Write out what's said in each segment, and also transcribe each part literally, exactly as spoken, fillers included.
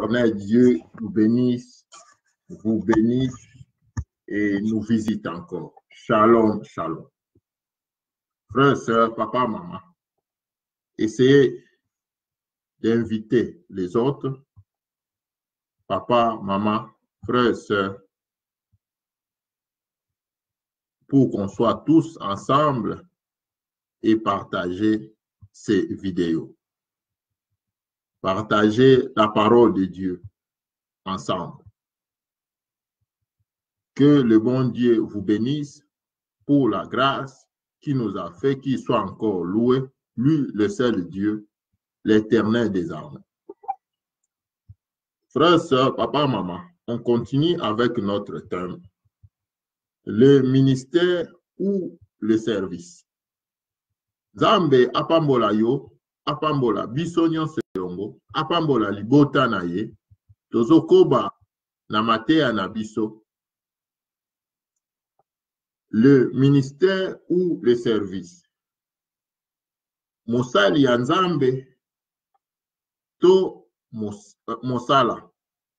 L'éternel Dieu vous bénisse, vous bénisse et nous visite encore. Shalom, shalom. Frères, sœurs, papa, maman, essayez d'inviter les autres, papa, maman, frères, sœurs, pour qu'on soit tous ensemble et partager ces vidéos. Partager la parole de Dieu ensemble. Que le bon Dieu vous bénisse pour la grâce qui nous a fait, qu'il soit encore loué, lui, le seul Dieu, l'éternel des armées. Frères, sœurs, papa, maman, on continue avec notre thème. Le ministère ou le service. Zambe apambola yo, apambola biso nyonso elongo, apambola libota na ye, tozokoba na mateya na biso. Le ministère ou le service. Mosali ya Nzambe to mos, mosala.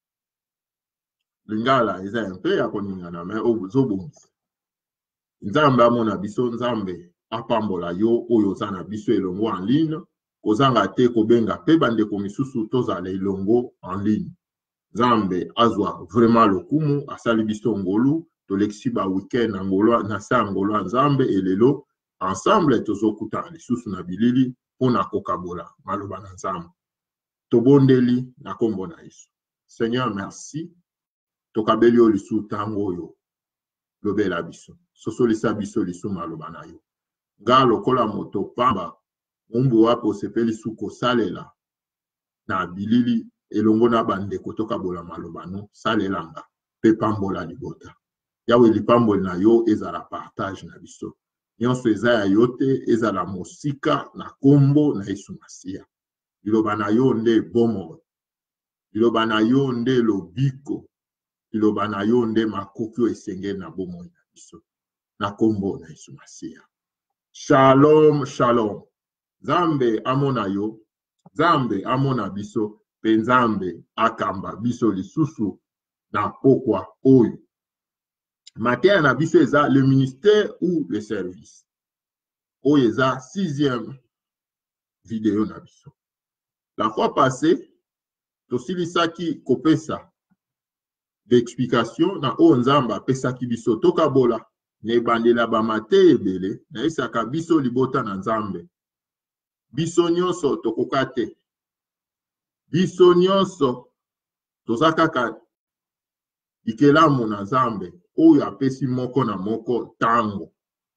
Lingala eza un peu ya koningana mais ozobongisa. Nzambe amona biso, Nzambe apambola yo oyo oza na biso elongo en ligne, kozanga te kobenga pe bandeko misusu tozala elongo en ligne. Nzambe azwa vraiment lokumu asali biso ngolu, tolekisi ba weekend na ngolo na sa ngolo Nzambe elelo ensemble tozokuta lisusu na bilili pona kokabola maloba na Nzambe. Tobondeli na kombo na Yesu. Seigneur, merci. Tokabeli yo lisu tango oyo lobela biso. Sosolisa biso lisu maloba na yo. Nga lokola moto pamba umbu wapo sepeli su kosalela na bilili elongo na bandeko tokabola maloba no salelanga pe pambola libota. Yawe lipamboli na yo ezala partage na biso. Nyonso eza ya yo te ezala mosika na kombo na Yesu Masiya. Liloba na yo nde bomo. Liloba na yo nde lobiko. Liloba na yo nde makoki esenge na bomo na biso. Na kombo na Yesu Masiya. Shalom, shalom. Nzambe amona yo, Nzambe amona biso, pe Nzambe akamba biso lisusu na pokwa oyo. Mateya na biso eza le ministère ou le service. Oyo eza sixième vidéo na biso. La fois passée, tosilisaki kopesa d'explication na o Nzambe apesaki biso tokabola na ebandela ba mateya ebele na esaka biso libota na Nzambe. Biso nyonso tokoka te. Biso nyonso toza kaka ikelamu na Nzambe oyo apesi moko na moko tango.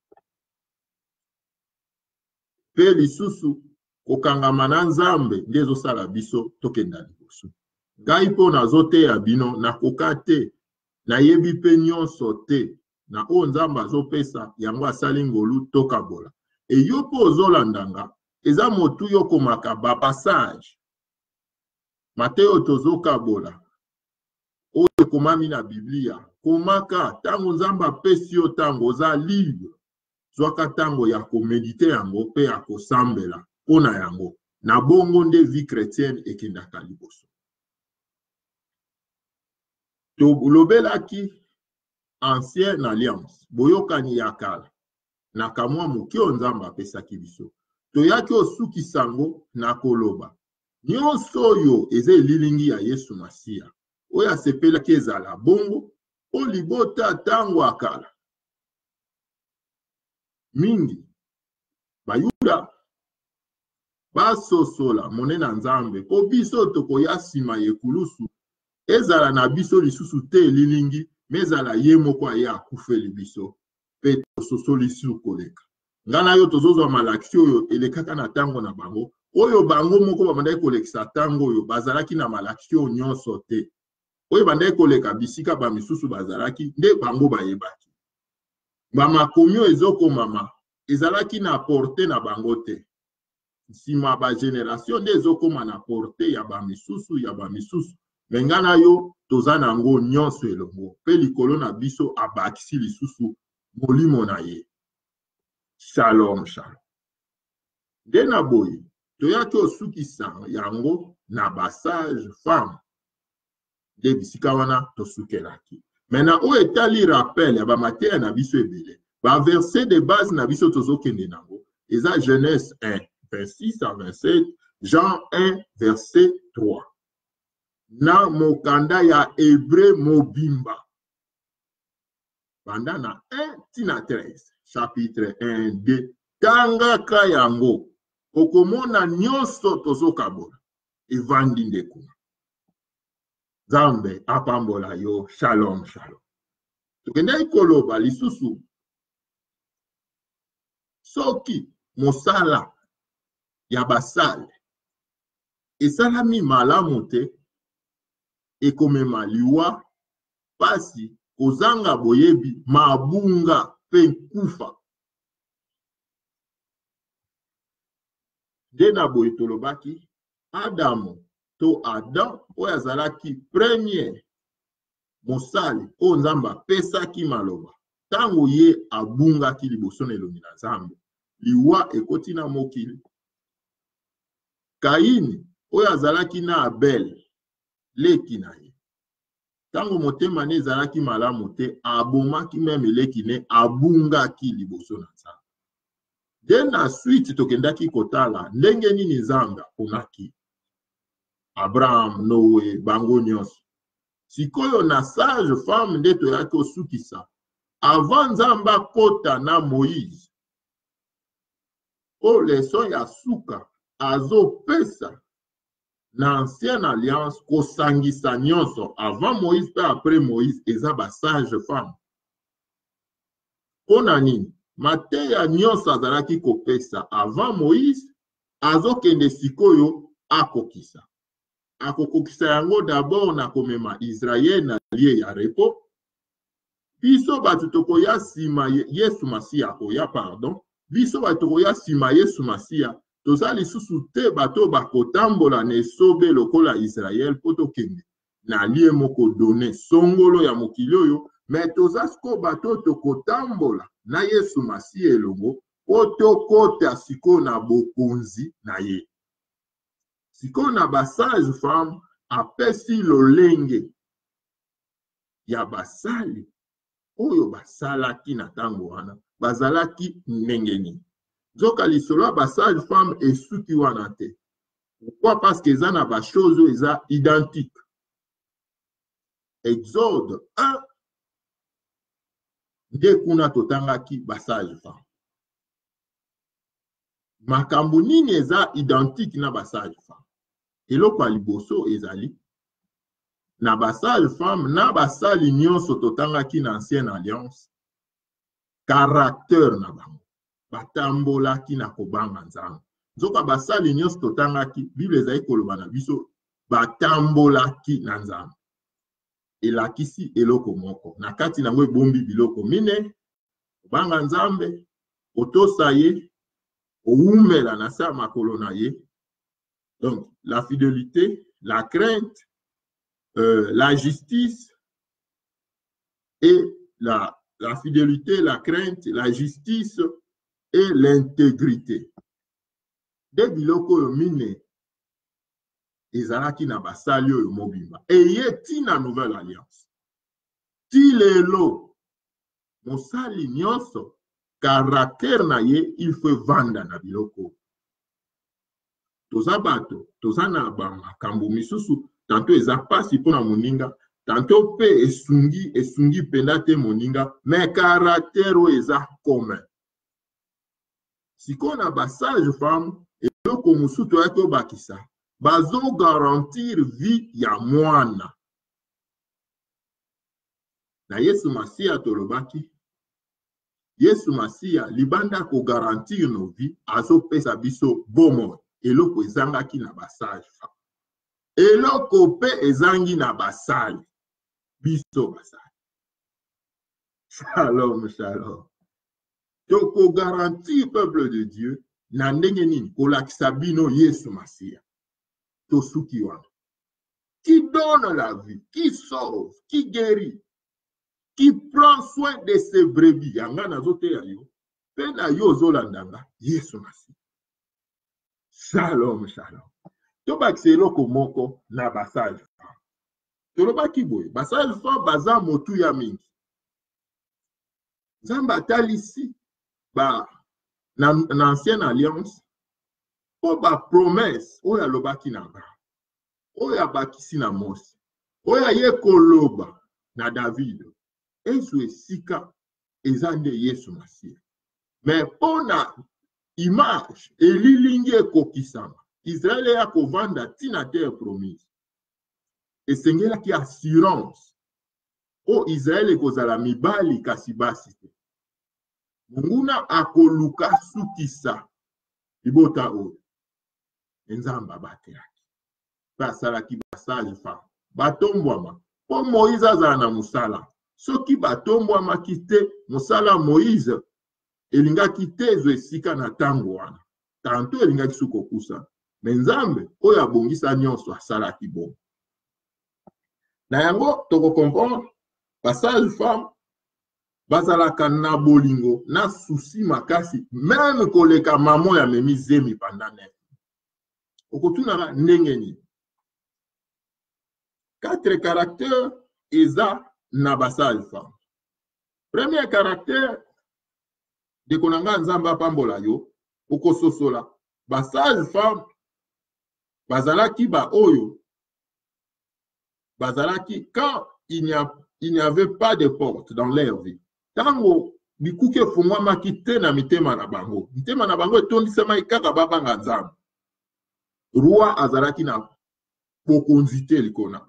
Pe lisusu kokangama na Nzambe nde ezosala biso tokenda liboso. Ngai mpo nazoteya bino nakoka te, nayebi pe nyonso te na oyo Nzambe azopesa yango asali ngolu tokabola. E yo mpo ozolandanga eza motu yo komaka ba passage. Mateo tozokabola oyo ekomami na Biblia. Komaka tango Nzambe apesi yo tango oza libre. Zwaka tango ya komedite yango pe ya kosambela pona yango. Na bongo nde vie chrétienne ekendaka liboso. Tolobelaki ancienne alliance. Boyokani ya kala. Na kamwa moke Nzambe apesaki biso. Toyaki osukisa ngo na koloba. Nyonso oyo eza elilingi ya Yesu Masiya. Oyo asepelaki ezala bongo o libota tango akala. Mingi bayuda basosola monena Nzambe po biso tokoya sima yekulusu ezala na biso lisusu te elilingi mezala ye moko aye akufeli biso pe tososoli su koleka. Ngana yo tozozwa malakisi oyo elekaka na tango na bango oyo bango moko babandaki kolekisa tango oyo bazalaki na malakisi oyo nyonso te. Oyo bandaki koleka bisika ba misusu bazalaki nde bango bayebaki. Bamakomi oyo ezokomama ezalaki na porte na bango te. Sima ba generation nde ezokoma na porte ya ba misusu ya ba misusu. Ngana yo toza nango nyonso elongo pe likolo na biso abakisi lisusu molimo na ye. Shalom, shalom. Nde na boye toyaki osukisa yango na basage femme de bisika wana tosukelaki. Maintenant, où etali rappel ya ba materia na biso ebele. Ba verset de base na biso tozokende nango. Eza Genèse un, vingt-six à vingt-sept, Jean un, verset trois. Na mokanda ya Hébreu mobimba. Banda na un tina treize, chapitre un, deux. Tangaka yango. Okomona nyonso tozokabola. Evandi ndekuna. Zambe apambola yo. Shalom, shalom. Tukende ikoloba lisusu. Soki mosala ya basale. Esalami malamu te. Ekomema liwa pasi kozanga boyebi mabunga pe kufa. Dena boye tolobaki Adamu to Adam oyo azalaki premier mosali oyo Nzambe apesaki maloba tango ye abungaki liboso na elongi na Nzambe liwa ekoti na mokili. Kaini oyo azalaki na Abel leki na ye tango motema ne ezalaki malamu te abomaki meme leki ne abungaki liboso na Nzambe. De na suite tokendaki kotala ndenge nini Nzambe aponaki Abraham, Noé, bango nyonso. Sikoyo na sage femme nde toyaki osukisa avant Nzambe akota na Moïse. O leson ya suka azopesa na ancienne alliance kosangisa nyonso avant Moïse pe après Moïse eza ba sage femme. Pona nini? Mateya nyonso azalaki kopesa avant Moïse azokende sikoyo akokisa. Akokokisa yango d'abord na komema Israël na lie ya repos. Biso batu tokoya sima Yesu Masiya koya pardon. Biso batu tokoya sima Yesu Masiya. Toza lisusu te bato bakotambola na esobe lokola Israël po tokende na lie moko donné songolo ya mokili oyo. Mais toza siko bato tokotambola na Yesu Masiya elongo po tokota siko na bokonzi na ye. Siko na basage femme apesi lolenge ya basali oyo basalaki na tango wana bazalaki ndenge nini. Zoka lisolo basage femme esuki wana te. Pourquoi? Parce que eza na ba chose eza identique. Exode un nde kuna totangaki basage femme. Makambo nini eza identique na basage femme. Eloko liboso ezali na basage femme na basali nyonso totangaki na ancienne alliance caractère na bango batambolaki na kobanga Nzambe. Nzoka basali nyonso totangaki Bible ezali koloba na biso batambolaki na Nzambe. Elakisi eloko moko na kati nango ebombi biloko mine kobanga Nzambe otosa ye oumela na sa makolo na ye. Donc, la fidélité, la crainte, euh, la justice et la, la fidélité, la crainte, la justice et l'intégrité. De biloko yo mine ezalaki na basali yo mobimba. Et ye ti na nouvelle alliance. Ti lelo mosali nyonso caractère na ye il faut vanda na biloko. Toza bato, toza na makambo misusu, tanto eza pasi pona moninga, tanto pe esungi, esungi pendate moninga, mais caractère eza commun. Siko na basage femme, eloko musu toyaki obakisa, bazo garantir vie ya mwana. Na Yesu Masiya tolobaki, Yesu Masiya libanda ko garantir no vie, azo pesa biso bomoi. Eloko ezangaki na basage femme. Eloko pe ezangi na basali. Biso basali. Shalom, shalom. Toko garantir peuple de Dieu na ndenge nini kolakisa bino Yesu Masiya. Tosuki wana. Qui donne la vie, qui sauve, qui guérit, qui prend soin de ses brebis. Yanga nazote ya yo. Pe na yo zolandanga Yesu Masiya. Shalom, shalom. Tobak se eloko moko na basage femme. tolobaki boye basage femme baza motu ya mingi nzambe atalisi ba na, na ancienne alliance po bapromese oyo alobaki na Abraham oyo abakisi na Mose oyo aye koloba na David ezwa esika eza nde Yesu Masiya. Me mpona image elilingi ekokisama Israel ya kovanda tina terre promise esengelaki assurance o Israel ekozala mibali kasi basi te. Monguna akoluka sukisa libota oyo Nzambe abatelaki basalaki basage femme batombwama po Moïse azala na musala soki batombwamaki te musala Moïse elingaki te ezwa esika na ntango wana tanto elingaki suki kokusa me Nzambe oyo abongisa nyonso asalaki bongo. Na yango tokokomprendre basage femme bazalaka na bolingo na susi makasi meme koleka mamo ya memi zemi pendant neuf. Okotunaka ndenge nini quatre caractères eza na basage femme. Premier caractère de konanga Nzambe apambola yo okososola basage femme bazalaki ba oyo bazalaki quand il n'y a il n'y avait pas de porte dans leur vie. Tango bikuke fungwamaki te na mitema na bango mitema na bango etondisama kaka babanga Nzambe roi azalaki na bokonzi te likona.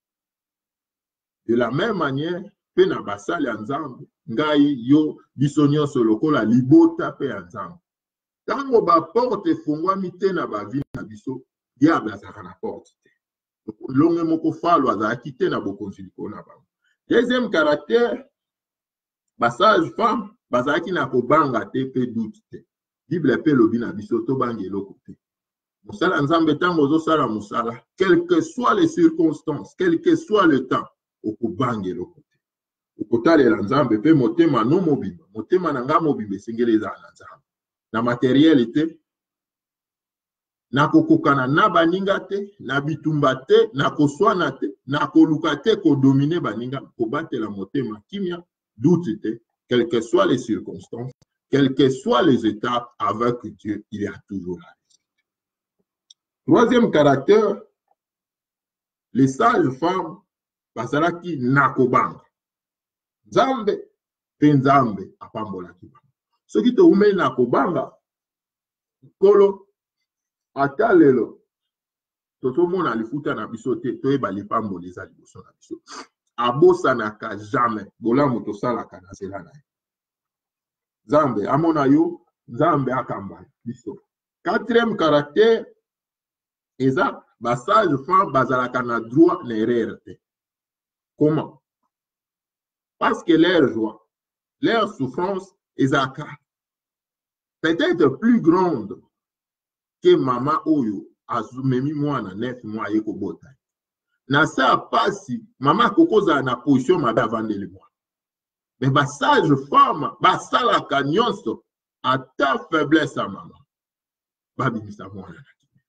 De la même manière pe na basali ya Nzambe ngai yo biso nyonso lokola libota pe ya Nzambe tango ba porte fungwami te na bavi na biso diable azalaka na porte te longe moko falo azalaki te na bokonzi likona bango. Deuxième caractère basage femme bazalaki na kobanga te pe doute te. Bible pe lobi na biso to bangi eloko te. Musala Nzambe tango ozosala musala quelles que soient les circonstances quel que soit le temps okobanga eloko te. Okotalela Nzambe pe motema no mobimba motema na nga mobimba esengeli ezala na Nzambe na matérialité na kokokana na baninga te na bitumba te na koswana te na koluka te kodomine baninga kobatela motema kimia doute te quelles que soient les circonstances quelles que soient les étapes avec Dieu il y a toujours la réussite. Troisième caractère les sages femmes bazalaki na kobanga Nzambe pe Nzambe apambolaki bango soki toumeli na kobanga kolo ata lelo tozomona lifuta na biso te toyeba lipamboli eza liboso na biso abosanaka jamais bolamu tosalaka na nzela na ye Nzambe amona yo Nzambe akamba biso. Quatrième caractère eza basage femme bazalaka na droit na erreur te. Comment? Parce que leur joie leur souffrance ezaka peut-être plus grande que mama oyo azumemi mwana neuf mois ye kobota. Na sa pasi mama kokoza na position mabe avandeli mwana. Mais basage femme basalaka nyonso ata faiblesse ya mama babimisa mwana na kime.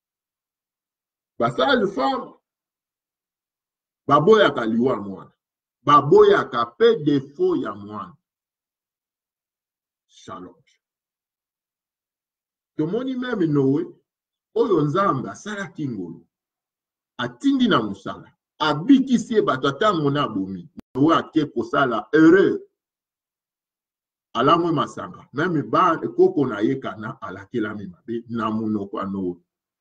Basage femme baboyaka liwa mwana baboyaka pe défaut ya mwana. Shalom. Tomoni meme Noé oyo Nzambe asalaki ngolo atindi na musala abikisi bato atango na bomi Noé ake kosala heureux alamwe masanga meme ba koko na yekana alakelami mabe na munoko Noé.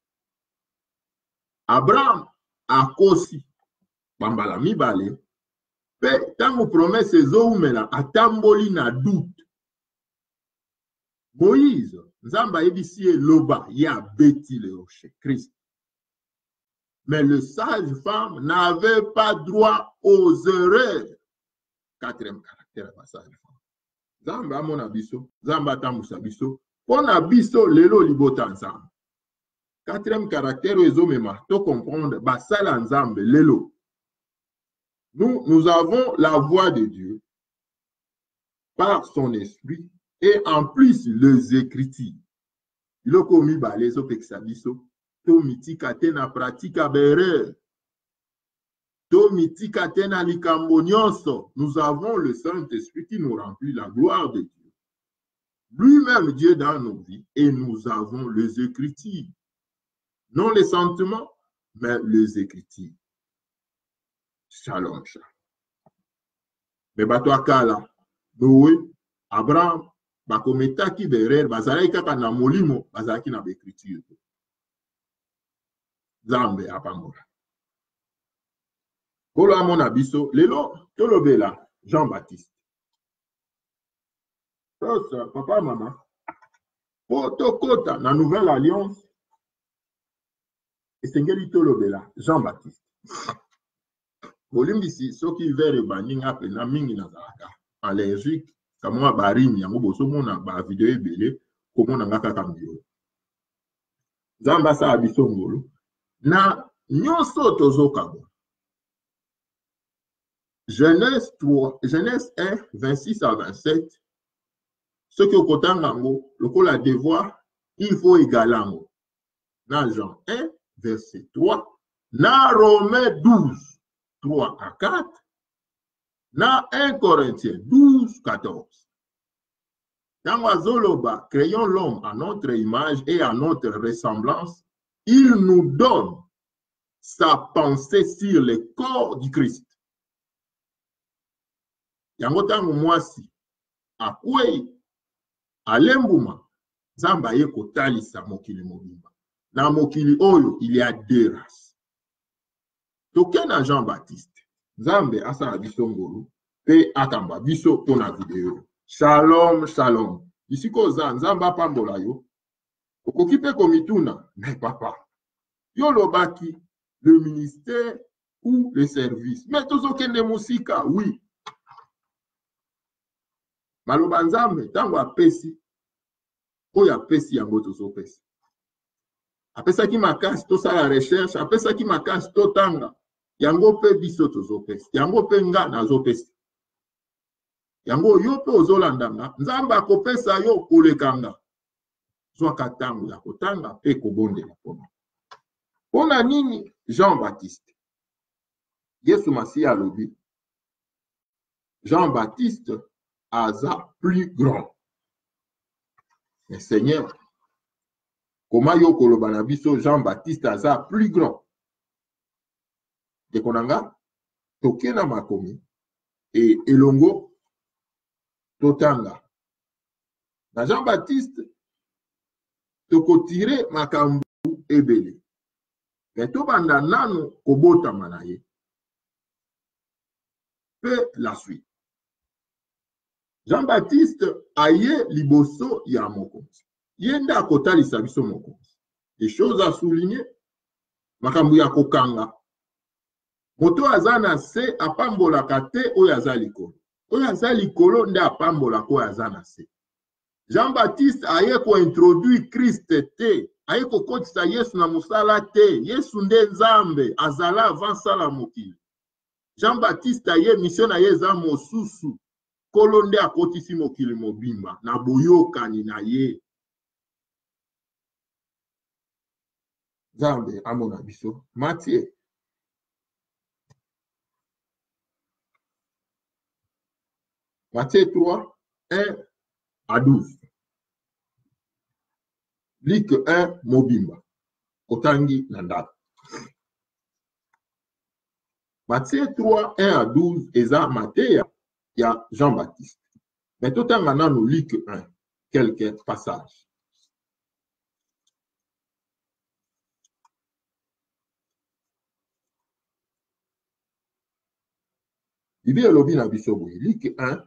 Abraham akosi bambala mibale pe tango promesse ezoumela atamboli na doute. Moïse Nzamba ebisi loba ya beti le rocher Christ. Mais le sage femme n'avait pas droit aux erreurs. Quatrième caractère de sage femme. Nzamba amona biso, Nzamba tambusa biso, pona biso lelo libota Nzamba. Quatrième caractère ezomema to comprendre basala Nzambe lelo. Nous nous avons la voix de Dieu par son esprit. Et en plus, les écritures. Il a commis les opexabiso, to mitika te na pratika bere. Nous avons le Saint-Esprit qui nous remplit la gloire de Dieu. Lui-même Dieu dans nos vies et nous avons les Écritures. Non les sentiments, mais les Écritures. Shalom, shalom. Mais bato akala, Noé, Abraham, bakometaki berere, bazalaki kaka na molimo, bazalaki na Écriture. Zambe apambola. Kolo amona biso, lelo, tolobela, Jean-Baptiste. Tosa, papa, maman, potokota, na nouvelle alliance, esengeli tolobela, Jean-Baptiste. Bolimbisi, soki vere baninga pena mingi na zalaka, allergique, kamwa barimi, yango boso mona ba video ebele, komona ngaka kambio. Zamba sa abiso ngolo, na nyonso tozokabo. Genèse trois, Genèse un, vingt-six à vingt-sept, ce que kotangango, le ko la devoir, il faut égalango. Na Jean un, verset trois, na Romains douze, trois à quatre, na un Corinthiens douze, quatorze. Dans Azoloba, créons l'homme à notre image et à notre ressemblance, il nous donne sa pensée sur le corps du Christ. Yango tango mwasi akwei alembuma zamba ye kotalisa mokili mobimba. Na mokili oyo il y a deux races. Tokena Jean-Baptiste Zambe asa biso ngolu pe akamba biso pona video. Shalom shalom. Ici koza nzamba pambola yo. Okokipe komituna mais papa. Yo lobaki le ministère ou le service. Mais tozokende musika oui. Maloba nzambe tango apesi oyo apesi yango tozopesa. Apesaki makasi tosala recherche, apesaki makasi totanga yango pe biso tozopesa. Yango pe nga nazopesa. Yango yo pe ozolandanga nzambe akopesa yo kolekanga. Zwaka tango ya kotanga pe kobondela pona. Pona nini Jean-Baptiste? Yesu Masiya alobi Jean-Baptiste aza plus grand. Mais Seigneur, comment yo koloba na biso Jean-Baptiste aza plus grand? De konanga tokena makomi et elongo totanga. Na Jean-Baptiste tokotire makambu ebele. Mais to banda nanu kobota manaye. Pe la suite. Jean-Baptiste aye liboso ya mokonzi. Yenda kotalisa biso mokonzi. Des choses à souligner. Makambu ya kokanga. Moto azana se apambola kate oyo aza likolo. Oyo aza likolo nde apambola ko azana se. Jean-Baptiste aye ko introduire Christ te. Aye ko kotisa Yesu na musala te. Yesu nde Nzambe azala avant sala mokili. Jean-Baptiste aye mission na ye za mosusu. Kolo nde akotisi mokili mobimba na boyokani na ye. Nzambe amona biso. Matthieu Matthieu trois, un à douze. Luc un, Mobimba. Kotangi Nandal. Matthieu trois, un à douze, Eza Matthieu, il y a Jean-Baptiste. Mais tout en maintenant, nous Luc un, quelques passages. Il y a l'objet na biso Luc un,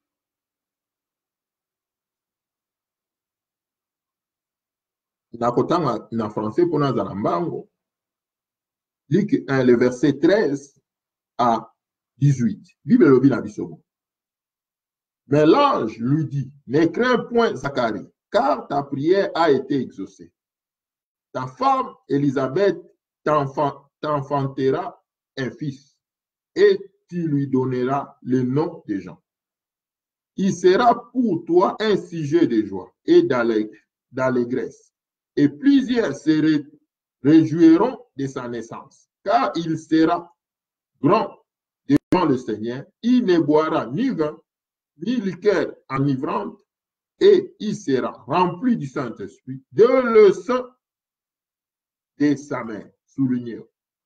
na kotanga na français pour na zalambango. Luc un, le verset treize à dix-huit. Bible l'objet na biso. Mais l'ange lui dit, ne crains point Zacharie, car ta prière a été exaucée. Ta femme Élisabeth t'enfantera un fils, et tu lui donneras le nom de Jean. Il sera pour toi un sujet de joie et d'allégresse, et plusieurs se réjouiront de sa naissance, car il sera grand devant le Seigneur. Il ne boira ni vin, ni liqueur enivrante, et il sera rempli du Saint-Esprit, de le sein de sa mère. Souligné.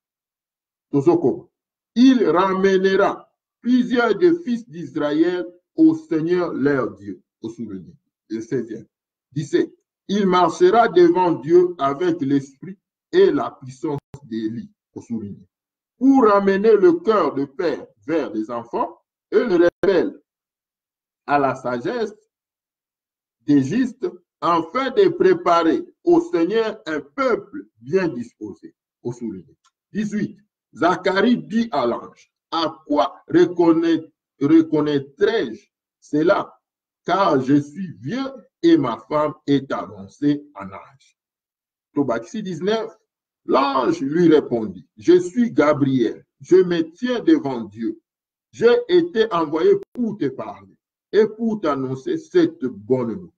Il ramènera plusieurs des fils d'Israël au Seigneur leur Dieu. Au souligné. Le seizième. dix-sept. Il marchera devant Dieu avec l'esprit et la puissance d'Élie. Au souligné. Pour ramener le cœur de père vers les enfants et le rebelle à la sagesse d'Égypte, afin de préparer au Seigneur un peuple bien disposé. Au souligné. dix-huit. Zacharie dit à l'ange, à quoi reconnaît, reconnaîtrai-je cela? Car je suis vieux et ma femme est avancée en âge. Tobaxi dix-neuf. L'ange lui répondit, je suis Gabriel, je me tiens devant Dieu. J'ai été envoyé pour te parler et pour t'annoncer cette bonne nouvelle.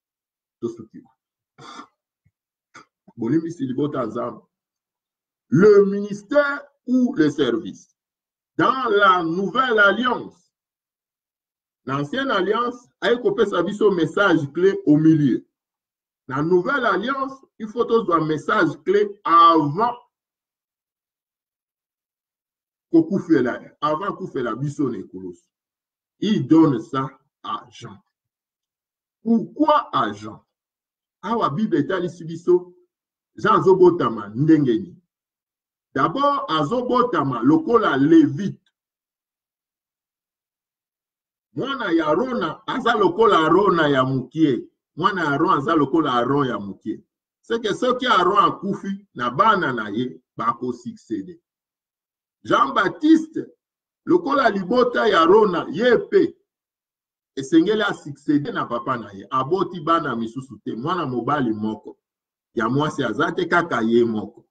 Le ministère ou le service. Dans la nouvelle alliance, l'ancienne alliance a écopé sa vie au message clé au milieu. La nouvelle alliance, il faut tous un message clé avant qu'on fait la, avant qu'on fait la biso Nécolos. Il donne ça à Jean. Pourquoi à Jean? Awa Bible est allée sur biso, Jean Zobotama ndengeni. D'abord, à Zobotama, lokola Lévite. Mwana ya Arona, aza lokola Arona ya mukie. Mwana ya Aron aza lokola Aron ya mukie. C'est que ce qui Aron a koufi, na bana na ye, bako succéder. Jean-Baptiste, lokola libota ya Arona, yepe. Esengeli a succéder na papa na ye. Aboti bana misusu te, mwana mobali moko. Ya mwasi azate kaka ye moko.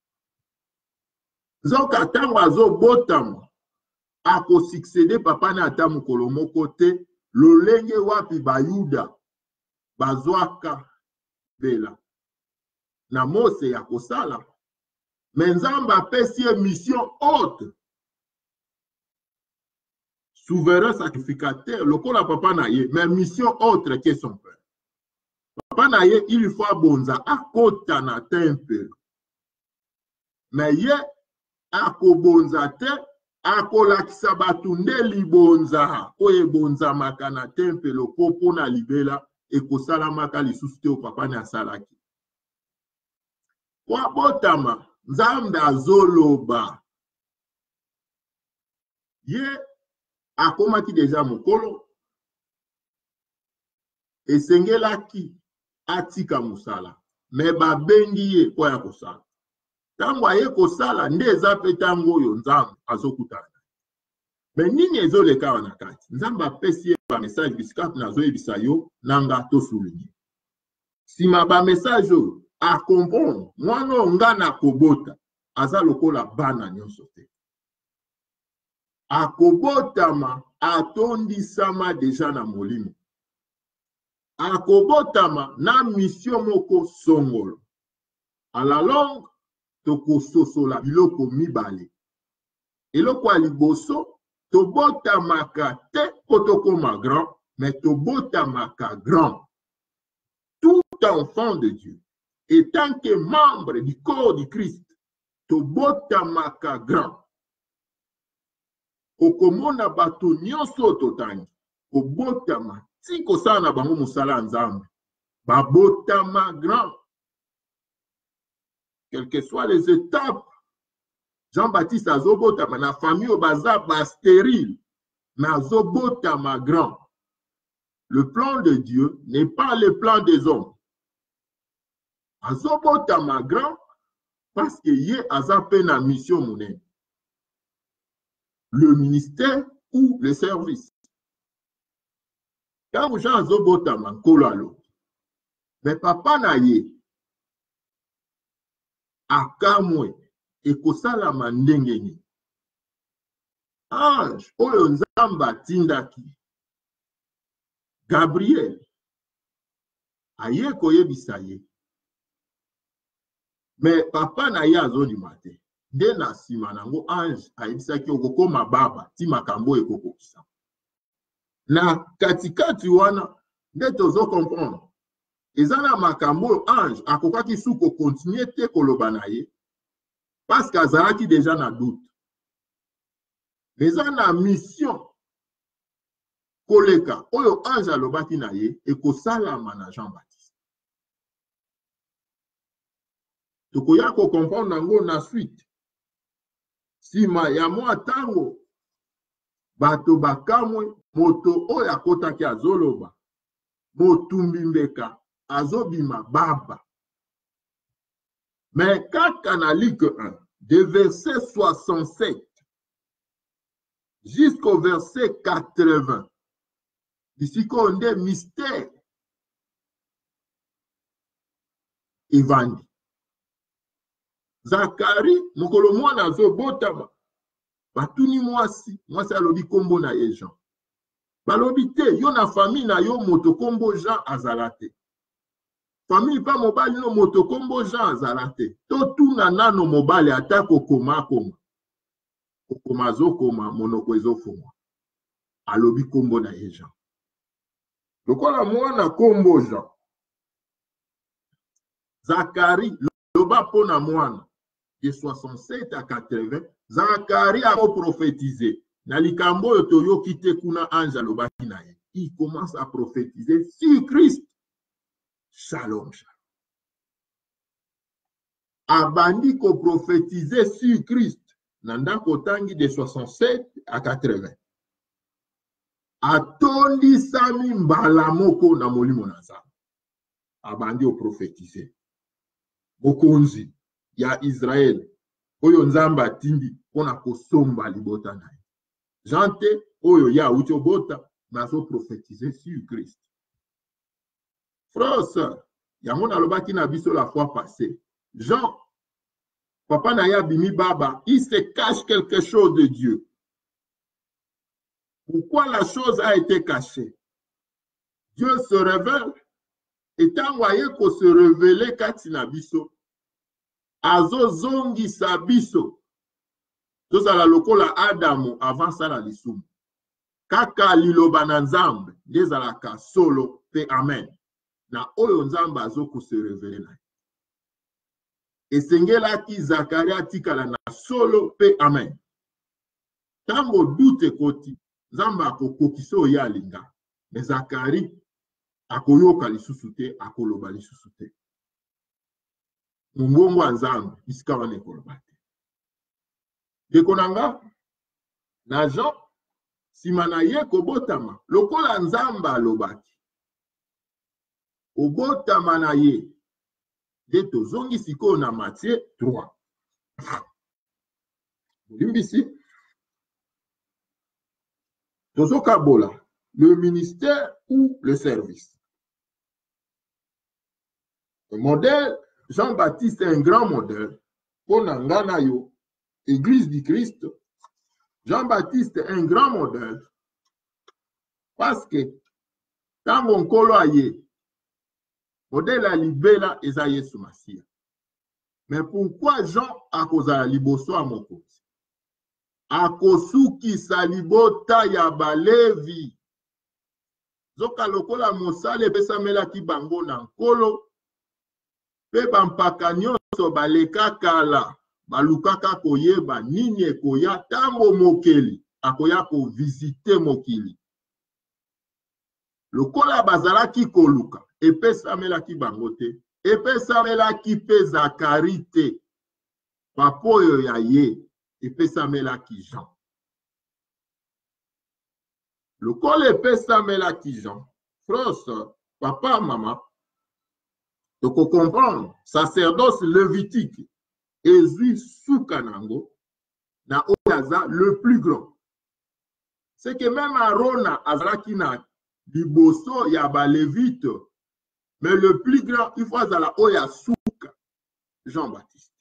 Zoka tango azo botama. Ako succéder papa na ata mukolo moko te, lolenge wapi bayuda. Bazwaka bela na Mose ya kosala menzamba apesi mission haute souverain sacrificateur lokola papa na ye mais mission autre que son père. Papa na ye il faut bonza akota na temple mais ye akobonza te akolakisa batu nde libonza oye bonza makana temple lokopo na libela ekosala maka lisusu te o papa na asalaki. Kwa botama nzambe azoloba ye akomaki deja mokolo esengelaki atika musala me babengi ye po ya kosala. Tango aye kosala nde eza pe tango oyo nzambe azokutana. Me nini ezoleka wana kati? Nzambe apesi ye ba message bisika nazoyebisa yo nanga tosulinye. Sima ba message oyo a comprendre mwana nga na kobota aza lokola bana nyonso te. Akobotama atondisama deja na molimo. Akobotama na mission moko songolo. A la longue tokososola biloko mibale. Eloko aliboso tobotamaka te potokoma grand, mais tobotamaka grand. Tout enfant de Dieu, étant que membre du corps du Christ, tobotamaka grand. Okomona bato nyonso totangi, kobotama, si kosana bango musala nzambe, babotama grand. Quelles que soient les étapes, Jean-Baptiste azobotama na famille baza ba stérile, mais azobotama grand. Le plan de Dieu n'est pas le plan des hommes. Azobotama grand parce que yé azapé na mission monnaie. Le ministère ou le service. Quand Jean azobotama kolalo, mais papa na ye akamwe ekosala mandengeni. Ange oyo nzamba tindaki Gabriel aye koyebisa ye. Mais papa na ye azondima te. nde na nsima nango ange ayebisaki okokoma baba ti makambo ekokokisa na katikati wana nde tozo comprendre eza na makambo oyo ange akokaki su kokontinue te koloba na ye parce que azalaki deja na doute eza na mission koleka oyo ange alobaki na ye ekosalama na Jean Baptiste. Tokoya kokomprendre nango na suite sima ya mwa ntango bato bakamwe moto oyo akotaki azoloba motumbi mbeka azobima baba. Mais kaka na Luc un de verset soixante-sept jusqu'au verset quatre-vingts bisiko nde mystère evandi. Zakari mokolo mwana azobotama batuni mwasi mwasi alobi kombo na ye Jean balobi te yo na famille na yo moto kombo Jean azala te famille pa mobali no moto kombo Jean azala te to tuna nano mobali ata kokoma koma kokoma zokoma monoko ezofungwa alobi kombo na ye Jean lokola mwana kombo Jean Zakari loba pona mwana de soixante-sept à quatre-vingts Zakari a prophétisé na likambo oyo toyoki te kuna ange alobaki na ye. Il commence à prophétiser sur Christ. Shalom, shalom. Abandi ko prophétiser sur Christ na ndako tangi de soixante-sept à quatre-vingts. Atondi sami mbala moko na molimo na Nzambe. Abandi o prophétiser. Bokonzi ya Israël oyo Nzambe atindi pona kosomba libota na ye. Jean te oyo ya uti obota nazo prophétiser sur Christ. Frère, sœur, yango nalobaki na biso la fois passée. Jean, papa na ya bimi baba, il se cache quelque chose de Dieu. Pourquoi la chose a été cachée? Dieu se révèle et envoyé ko se révéler kati na biso. Azo zongi sa biso. Tozala lokola Adamu avant ça la lisumu. Kaka liloba na Nzambe ndezalaka solo pe amen. Na oyo Nzambe azo ko se révéler na. Esengelaki Zakari atikala na solo pe amen. Tango doute koti Nzambe akokokisa oyo alinga. Mais Zakari akoyoka lisusu te akoloba lisusu te. Mungongo wa Nzambe isika wana ekoloba te. Dekonanga na Jean sima na ye kobotama lokola Nzambe alobaki obotama na ye de tozongi siko na Matthieu trois. Limbisi tozoka bola le ministère ou le service. Le modèle Jean-Baptiste est un grand modèle pour Nangana yo Église du Christ. Jean-Baptiste est un grand modèle parce que quand mon kolo aye modèle a libela eza Yesu Masia. Mais pourquoi Jean a koza liboso a moko? A kosuki sa libota ya balevi. Zoka lokola mosale pesa mela ki bango na nkolo. Pe bampaka nyonso baleka kala. Balukaka koyeba nini ekoya tango mokeli akoya ko visiter mokili. Lokola bazalaki koluka epesa melaki bangote epesa melaki pe Zakari te papoyo ya ye epesa melaki Jean. Lokola epesa melaki Jean, frère, papa, maman, donc on comprend sacerdoce lévitique Ezui Soukanango, na Oyaza le plus grand. C'est que même Arona Azraki na Liboso Yaba Lévite, mais le plus grand, il faut Azala Oya Souka, Jean-Baptiste.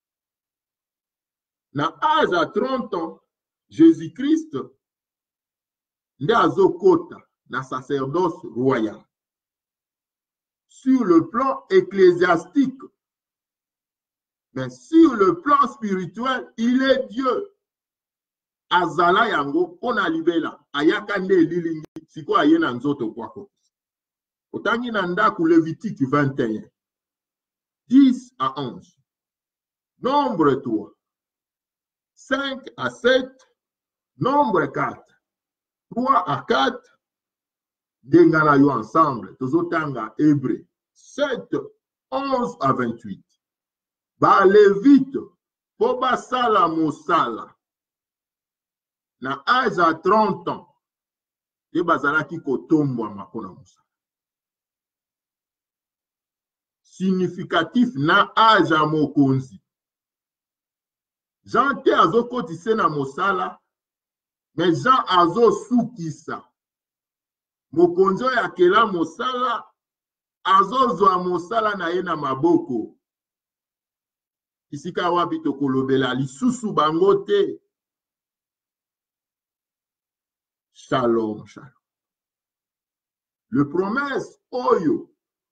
Na âge à trente ans, Jésus-Christ, nde azokota na sacerdoce royal. Sur le plan ecclésiastique, Mais sur le plan spirituel, il est Dieu. Azala yango, on a libela. Ayaka nde lilingi, siko ayena nzoto kwako. Otangi nanda ku Lévitique vingt et un. dix à onze. Nombre trois. cinq à sept. Nombre quatre. trois à quatre. Dengana yo ensemble. Tozotanga Hébreu. sept, onze à vingt-huit. Ba Lévite. Po basala mosala. Na âge à trente ans. De bazalaki kotombwa makona mosala. Significatif na âge à mokonzi. Jean te azo kotise na mosala, mais Jean azo sukisa. Mokonzi oyo akela mosala, azo zwa mosala na ye na maboko. Isika wapi tokolobela lisusu bango te. Shalom, shalom. Le promesse oyo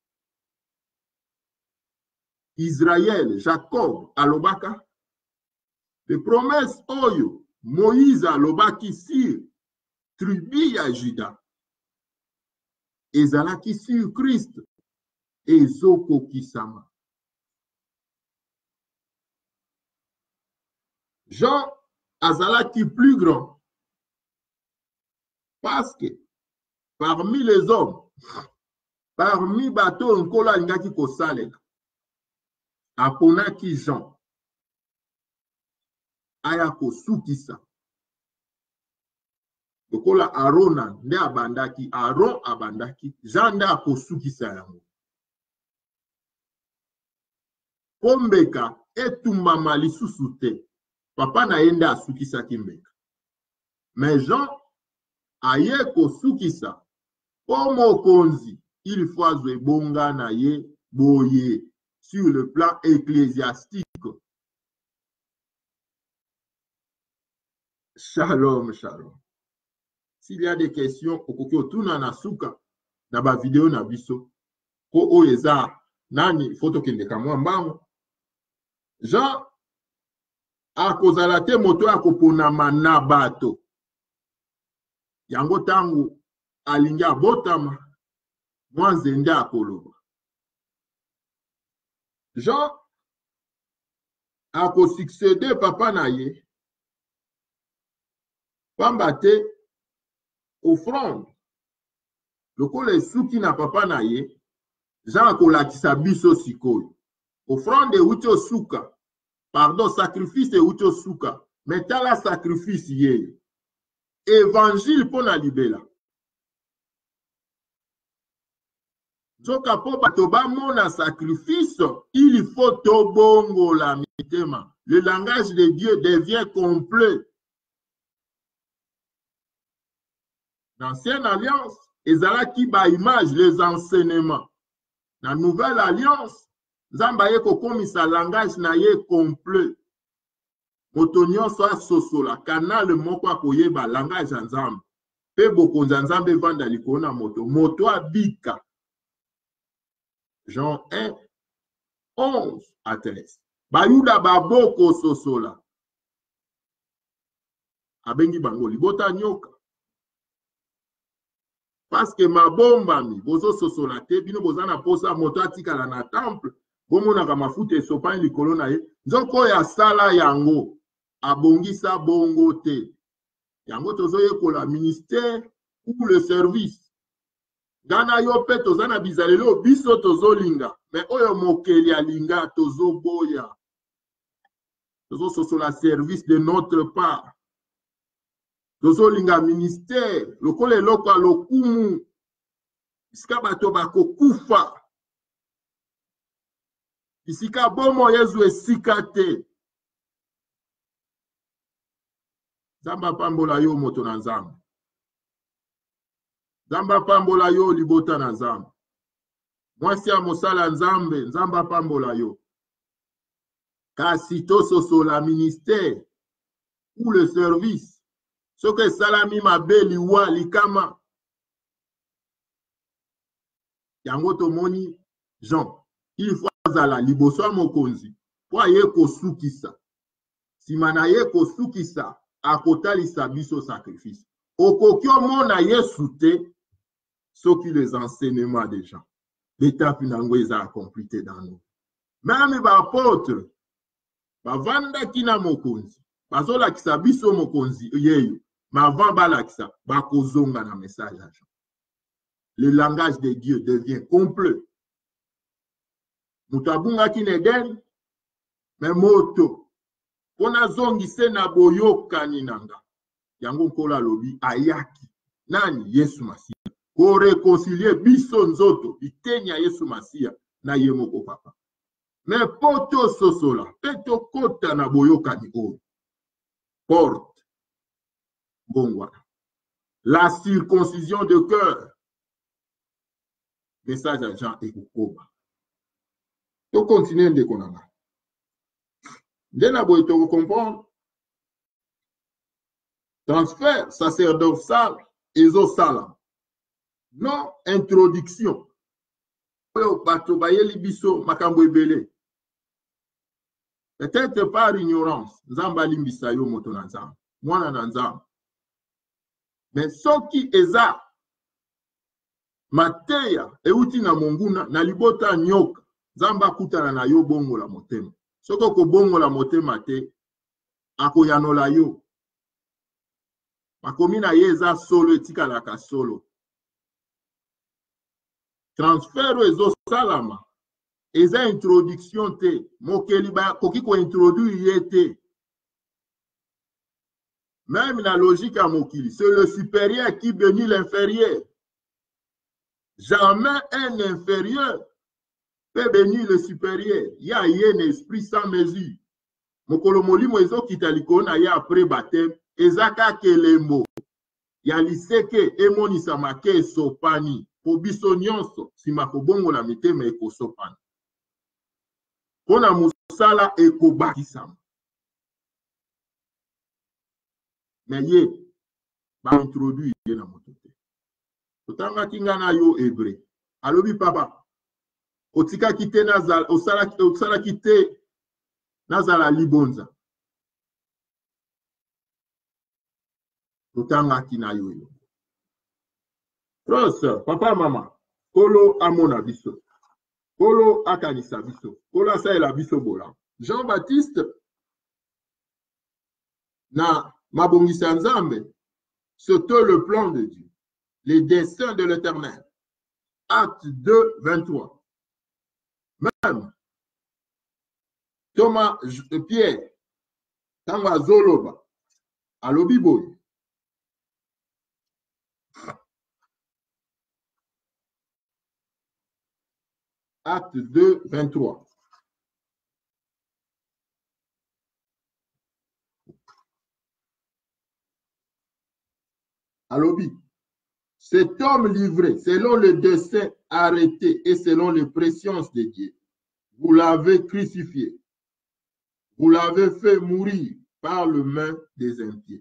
Israël, Jacob, alobaka. Le promesse oyo Moïse alobaki sur tribu ya Juda. Ezalaki sur Christ. Ezoko kisama. Jean azalaki plus grand. Parce que parmi les hommes, parmi bateau nkola ngaki kosalela, aponaki Jean. Aya kosukisa. Lokola Arona nde abandaki, Aaron abandaki, Jean nde akosukisa yango. Pombeka etumbama lisusu te. Papa na ye nde asukisaki mbeka. Mais Jean aye kosukisa. Po mokonzi, il faut azwe bonga na ye boye sur le plan ecclésiastique. Shalom, shalom. S'il y a des questions, okoki otuna na suka na ba vidéo na biso. Ko oyeza nani photo kende kamwa mbango. Jean akozala te moto akoponama na bato. Yango tangu alingi abotama mwanzende akoloba. Jean akosuccéder papa na ye. Pamba te offrande. Lokola esuki na papa na ye, Jean akolakisa biso sikoyo. Offrande euti suka. Pardon, sacrifice euti suka. Metala sacrifice ye. Évangile pour na libela. Zoka po bato ba mona sacrifice, il faut tobongo la mitema. Le langage de Dieu devient complet. L'ancienne alliance, ezalaki ba image les enseignements. La nouvelle alliance, Nzamba ye kokomisa langage na ye complet. Moto nyonso asosola canal moko akoyeba langage ya Nzambe. Pe bokonza Nzambe vanda likolo na moto. Moto abika. Jean un, onze à treize. Bayuda baboko sosola. Abengi bango libota nyoka. Parce que ma bomba mi bozo sosola te bino bozana posa moto atikala na temple bomona ka mafuta esopa likolo na ye nzoko ya sala yango abongisa bongo te yango tozo yekola ministère ou le service gana yo pe tozana bizalelo biso tozo linga mais oyo mokeli alinga tozo boya tozo sosola service de notre part. Tozo linga ministère, lokola eloko alokumu, isika bato bako kufa, isika bomo yezu esika te. Zamba pambola yo moto na Nzambe. Zamba pambola yo libota na Nzambe. Mwasi ya mosala Nzambe, Nzamba pambola yo. Kasi tososola ministère ou le service. Ce que salami mabeli wa likama. Yango tomoni Jean. Il faut azala liboso mokonzi. po aye kosukisa sima na ye kosukisa akotalisa biso sacrifice okoki omona Yesu te soki les enseignements des gens l'étape nango eza accompli te dans nous. Même baapôtre bavandaki na mokonzi bazolakisa biso mokonzi yeyo mais avant balakisa bakozonga na message ya Jean. Le langage de Dieu devient complet. Moto abungaki na Eden mais moto pona zongise na boyokani nanga yango nkola lobi ayaki nani Yesu Masia ko réconcilier biso nzoto bitenya Yesu Masia na ye moko papa. Mais poto sosola peto kota na boyokani oyo porte bongwa la circoncision de cœur message à Jean et Kokoba to continuer de konanga de na boy to comprendre transfert sacerdotal ezo sala non introduction oyo bato bayeli biso makambo ebele peut-être par ignorance nzamba limbisa yo moto na nzamba mwana na nzamba mais soki eza mateya euti na monguna na libota nyoka nzamba kutana na yo bongo la motema soko ko bongo la motema te akoyanola yo makomi na ye eza solo etikalaka solo transfert ezo salama eza introduction te mokeli ba koki ko introduire ye te. Même la logique à mokili c'est le supérieur qui bénit l'inférieur. Jamais un inférieur peut bénir le supérieur. Il y a un esprit sans mesure. Mokolo molimo ezo kitaliko na ya après baptême ezaka kelembo ya liseke emonisa make sopani po biso nyonso sima kobongo la mitema ekosopana pona musala ekobakisama mais ye ba introduire ye na moto te totanga kinga na yo hébreu alobi papa otika kite nazala osala osala kite nazala libonza totanga kina yo yo Frère, papa, maman, kolo amona biso, kolo akanisa biso, kolo asaela biso bola. Jean-Baptiste, na mabongisa nzambe, c'était le plan de Dieu, les desseins de l'Éternel. Acte deux, vingt-trois. Même Thomas Pierre, tanga zoloba, alobi boy. Acte deux, vingt-trois. Alobi, cet homme livré selon le dessein arrêté et selon les pressions de Dieu, vous l'avez crucifié, vous l'avez fait mourir par le main des impies.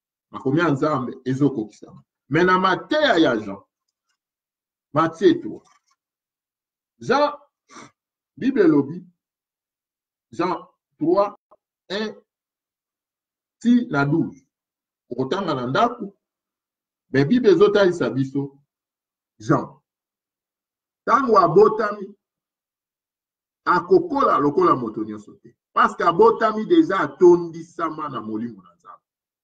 Mais dans Matthieu ya Jean, Matthieu trois. Jean, Bible lobby, Jean trois, un, six na douze. Otanga na ndaku, mais Bible zota isabiso, Jean. Tango abotami, akokola lokola motonyo sote. Parce qu'abotami déjà atondi sama na molimo na nzambe.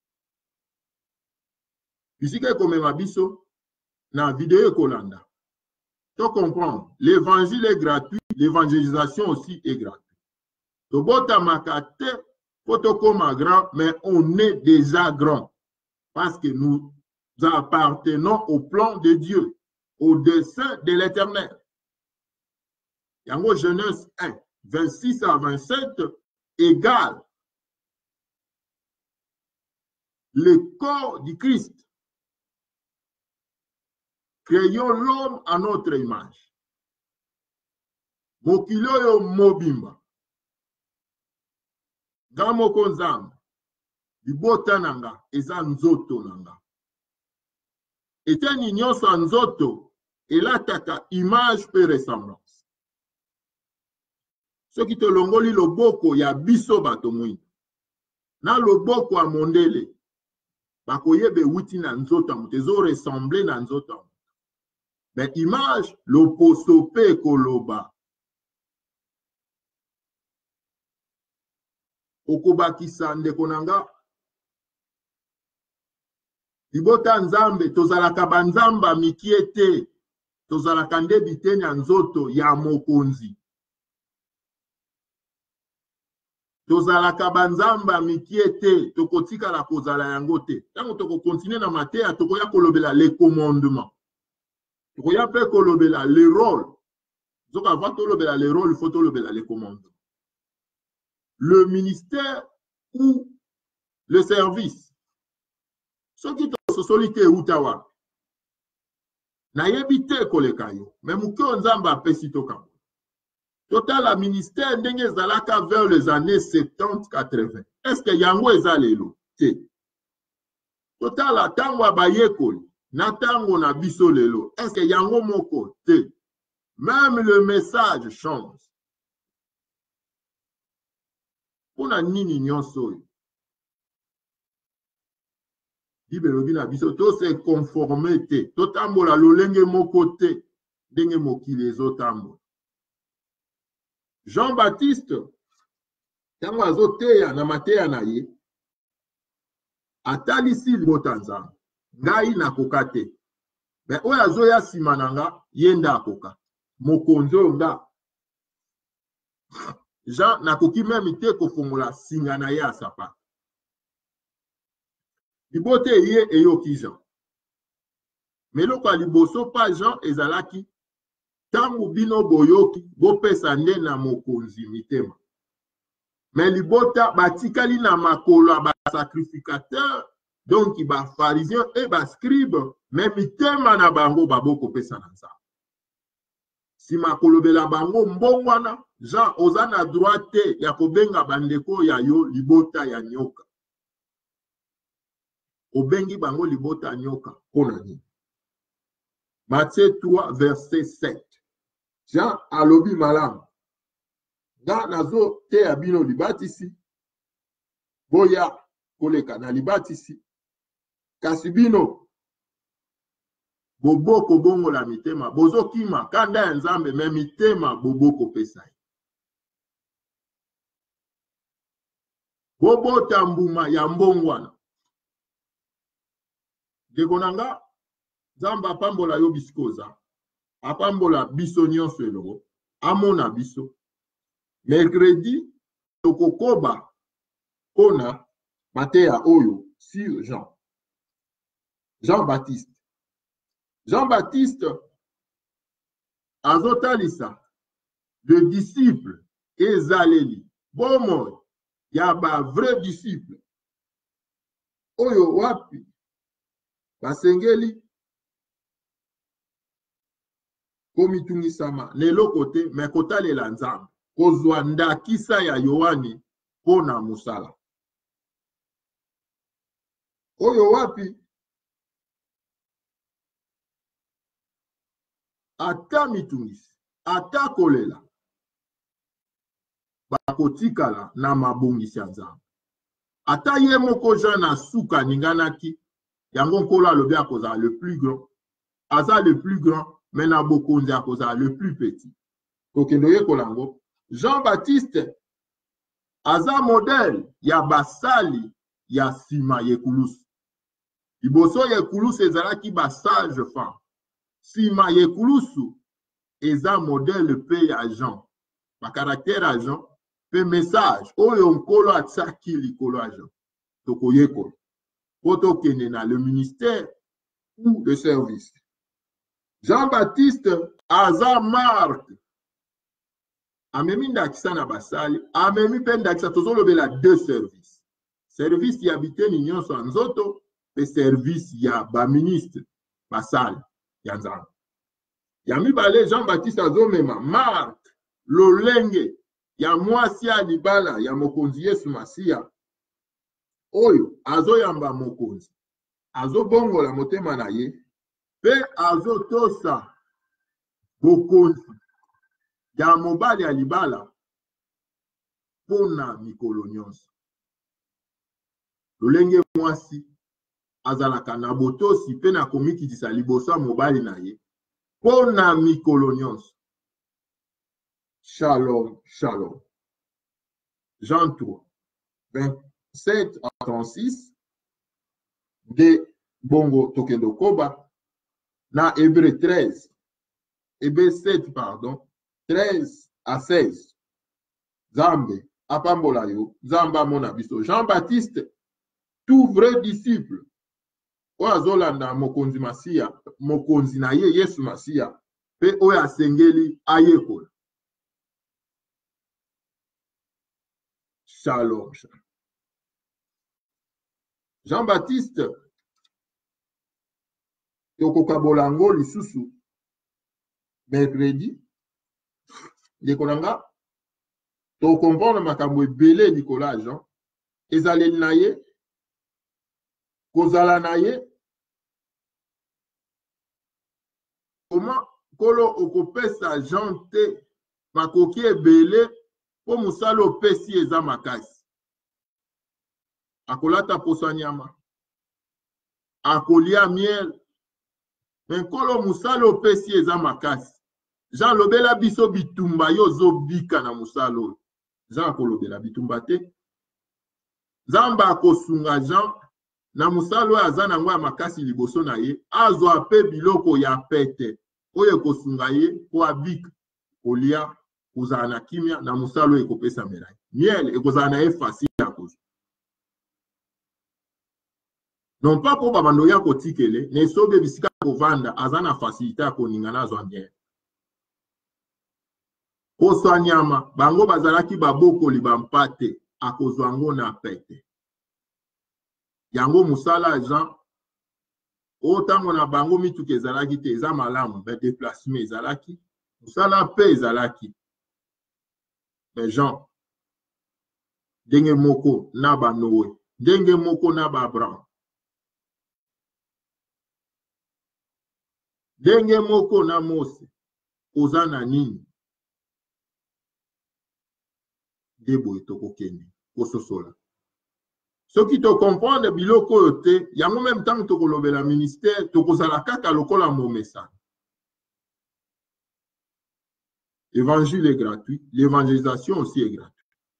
Puisque comme mabiso, na vidéo kolanda. Tu comprends, l'évangile est gratuit, l'évangélisation aussi est gratuite. Tobota makate, potokoma grand, mais on est déjà grand. Parce que nous appartenons au plan de Dieu, au dessein de l'Éternel. Yango Genèse un, vingt-six à vingt-sept, égale le corps du Christ. Créons l'homme à notre image. Mokilo yo mobimba. Gamo konzam. Libota nanga. Eza nzoto nanga. Eteni nyonso nzoto. Elataka image et ressemblance. soki tolongoli loboko ya biso bato mwindu na loboko ya mondele bakoyeba ewuti na nzoto ya moto ezoressemble na nzoto ya moto. Mais image loposo mpe ekoloba okobakisa ndeko na nga libota nzambe tozalaka banzamba mikie te, tozalaka nde biteni ya nzoto ya mokonzi. Tozalaka banzamba mikie te, tokotikala kozala yango te. Tango tokokontinue na mateya tokoya kolobela le commandement. Tokoya pe kolobela le rôle. Zoka avant tolobela le rôle, il faut tolobela le commandement. Le ministère ou le service. Soki tososoli te utawa. Na yebi te koleka yo. Mais mukyo nzamba apesi toka. Total la ministère ndenge zalaka vers les années septante quatre-vingts. Est-ce que yango ezalelo? Te. Total la tango abayekoli. Na tango na biso lelo. Est-ce que yango moko? Te. Même le message change. Pona nini nyonso yo? Bibelobi na biso to se conformer te. To tambola lolenge moko te. Ndenge mokili ezotambola. Jean-Baptiste, tango azoteya na mateya na ye, atalisi libota nzambe, ngai nakoka te. Mais oyo azoya nsima na nga, ye nde akoka. Mokonzi oyo nga. Jean nakoki meme te kofongola singa na ye ya sapatu. Libote ye eyoki Jean. Meloko ya liboso pa Jean ezalaki tangu bino boyoki bopesa nde na mokonzi mitema. Mais libota batikali na makolo ya basacrificateur, donc ba pharisien et ba scribe, mais mitema na bango baboko pesa na nzambe. Si makolo bela bango mbongwana, Jean oza na droit te ya kobenga bandeko ya yo libota ya nyoka. Obengi bango libota ya nyoka pona nini? Matthieu trois verset sept. Jean alobi malamu. Nga nazo te ya bino libatisi. Boya koleka na libatisi. Kasi bino boboko bongo la mitema. Bozo kima kanda ya nzambe me mitema boboko pesa. Bobota mbuma ya mbongwana. Dekonanga Nzambe apambola yo bisikoza. Apambola biso nyonso elongo. Amona biso. Mercredi, tokokoba pona mateya oyo sur Jean. Jean-Baptiste. Jean-Baptiste azotalisa le disciple ezaleli. Bomo ya ba vrai disciple. Oyo wapi basengeli komitungisama lelo kote mekotalela nzambe kozwa ndakisa ya Yohane pona musala. Oyo wapi ata mitungisi ata kolela bakotikala na mabongisi ya nzambe. Ata ye moko Jean na suka ninganaki yango nkolo alobi akozala le plus grand. Aza le plus grand, mais na bokonzi akozala le plus petit. Kokendo ye kolango Jean-Baptiste aza modèle ya basali ya sima yekulusu. Liboso yekulusu ezalaki basage femme. Sima yekulusu eza modèle pe ya Jean. Ba caractère ya Jean pe message oyo nkolo atsaki likolo ya Jean. Toko yekolo. Poto kende na le ministère ou le service. Jean-Baptiste aza Marc. Amemi ndakisa na basali, amemi pe ndakisa tozolobela deux services. Service ya biteni nyonso nzoto pe service ya ba ministre basali ya nzambe. Ya mibale Jean-Baptiste azomema Marc lolenge ya mwasi ya libala ya mokonzi Yesu Masiya. Oyo azoyamba mokonzi. Azobongola motema na ye pe azotosa bokonzi ya mobali ya libala pona mikolo nyonso. Lolenge mwasi azalaka na botosi pe na komikitisa liboso ya mobali na ye pona mikolo nyonso. Shalom, shalom. Jean trois, vingt-sept à trente-six, de Bongo Tokendo Koba, na Hébreu treize, Hébreu sept, pardon, treize à seize. Zambe, apambola yo, Zamba monabiso. Jean-Baptiste, tout vrai disciple, oazolanda mokonzi Masia, mokonzi na ye Yesu Masia, pe oya sengeli ayekola. Shalom. Jean-Baptiste, Yoko Bolango, Lisusu, mercredi, Yekonanga, to comprendre makambo ebele Nicolas Jean, ezale naye, kozala naye, comment kolo okopesa Jean te, makoki ebele, po musalo pesi eza makasi. Akolata poso nyama. Akolia miel. Men kolo musalo pesi eza makasi. Jean lobela biso bitumba yo zobika na musalo. Jean akolobela bitumba te. Zamba akosunga Jean na musalo aza nango ya makasi liboso na ye. Azo ape biloko ya pete. Oye kosunga ye po abika. Kolia kozala na kimia na musalo ekopesa melai. Miel ekozala na ye facile ya kozo. Non pas pour babando ya kotikele, ne sobe bisika kovanda azana facilité ya koningana zwange. Poso nyama, bango bazalaki baboko libampate akozwango na pete. Yango musala Jean otango na bango mituke ezalaki te eza malamu, be déplacement ezalaki, musala pe ezalaki. Mais Jean, denge moko na ba Noé, denge moko na ba Abraham. Denge moko na Mose, ozana nini? Debo etoko kende, kososola. Ce qui te comprendre biloko yote, yango même temps to kolobela ministère, to kozala kaka lokola mo message. L'évangile est gratuit, l'évangélisation aussi est gratuite.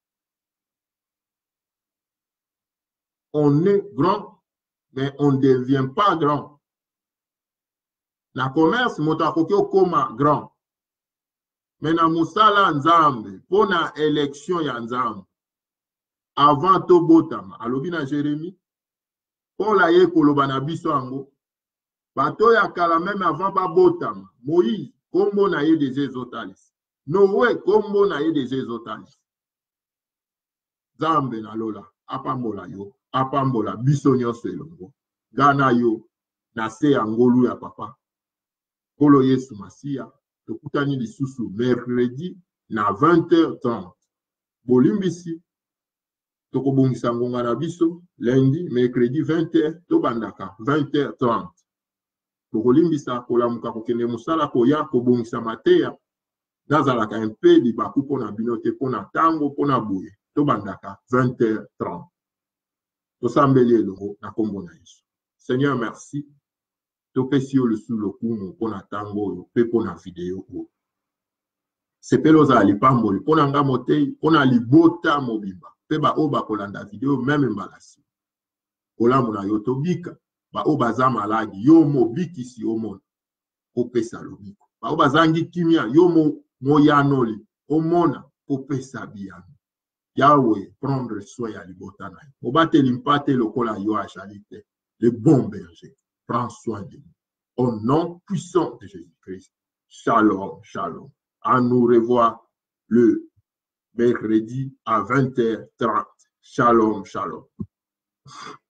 On est grand, mais on ne devient pas grand. Na commerce, motakoki okoma grand. Mais na musala nzambe, pona élection ya nzambe. Avant to botama, alobi na Jérémie, Paul aye koloba na biso ango, bato ya kala même avant ba botama, Moïse, kombo na ye des ezotalis. Noé, kombo na ye des ezotalis. Zambe na lola, apambola yo, apambola biso nyonso elongo. Gana yo, na se ya ngolu ya papa. Kolo Yesu Masia, tokutani lisusu mercredi na vingt heures trente. Bolimbisi, tokobongisa ngonga na biso, lundi, mercredi vingt heures, tobandaka vingt heures trente. Tokolimbisa kolamuka kokende musala koya kobongisa mateya, nazalaka mpe libaku pona binote pona tango pona boye, tobandaka vingt heures trente. Tosambeli elongo na kombo na Yesu. Seigneur, merci. Topesi yo le sous le kumu pona tango yo pe pona video yo. Sepelo za lipamboli pona nga motei pona libota mobimba pe ba oba kolanda video même mbalasi. Olamu na yo tobika ba oba za maladi yo mobikisi yo mona kopesa lobiko. Ba oba zangi kimia yo mo moyanoli omona kopesa biyano. Yahweh prendre soin ya libota na yo. Obate limpate lokola yo a charité. Le bon berger. Prends soin de nous. Au nom puissant de Jésus-Christ. Shalom, shalom. À nous revoir le mercredi à vingt heures trente. Shalom, shalom.